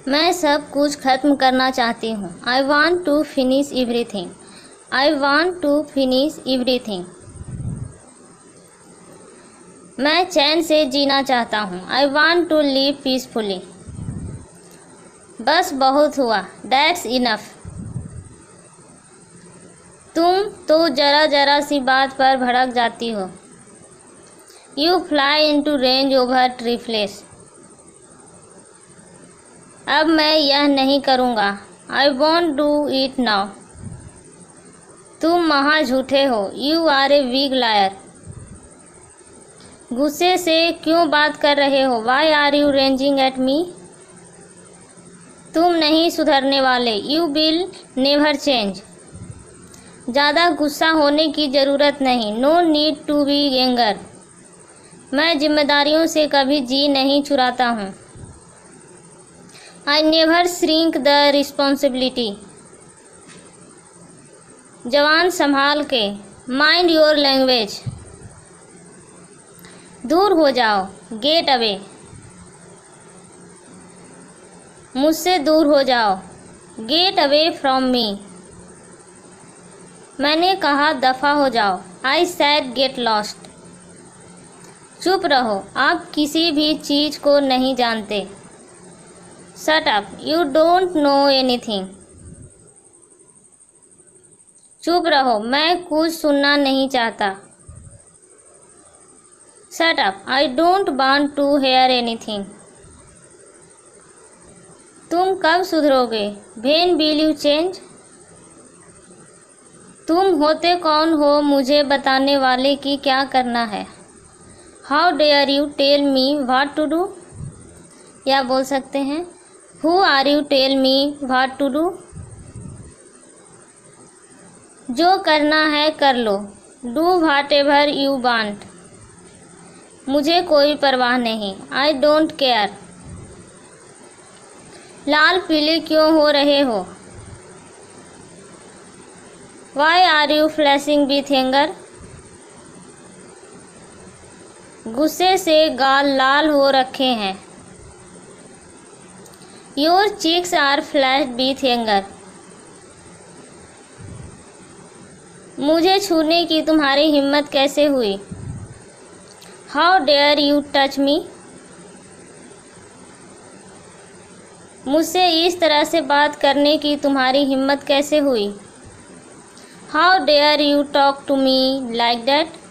मैं सब कुछ ख़त्म करना चाहती हूँ। I want to finish everything. I want to finish everything. मैं चैन से जीना चाहता हूँ। I want to live peacefully. बस बहुत हुआ। That's enough. तुम तो ज़रा ज़रा सी बात पर भड़क जाती हो। You fly into range over trifles. अब मैं यह नहीं करूँगा। I won't do it now. तुम महा झूठे हो। You are a big liar. गुस्से से क्यों बात कर रहे हो? Why are you ranging at me? तुम नहीं सुधरने वाले। You will never change. ज़्यादा गुस्सा होने की ज़रूरत नहीं। No need to be anger. मैं जिम्मेदारियों से कभी जी नहीं चुराता हूँ। I never shrink the responsibility. जवान संभाल के। Mind your language. दूर हो जाओ। Get away. मुझसे दूर हो जाओ। Get away from me. मैंने कहा दफ़ा हो जाओ। I said get lost. चुप रहो, आप किसी भी चीज़ को नहीं जानते। Shut up, you don't know anything. चुप रहो, मैं कुछ सुनना नहीं चाहता। Shut up, I don't want to hear anything. तुम कब सुधरोगे? When will you change? तुम होते कौन हो मुझे बताने वाले कि क्या करना है? How dare you tell me what to do? या बोल सकते हैं who are you tell me what to do? जो करना है कर लो। Do whatever you want. मुझे कोई परवाह नहीं। I don't care. लाल पीले क्यों हो रहे हो? Why are you flashing with anger? गुस्से से गाल लाल हो रखे हैं। Your cheeks are flashed with anger. मुझे छूने की तुम्हारी हिम्मत कैसे हुई? How dare you touch me? मुझसे इस तरह से बात करने की तुम्हारी हिम्मत कैसे हुई? How dare you talk to me like that?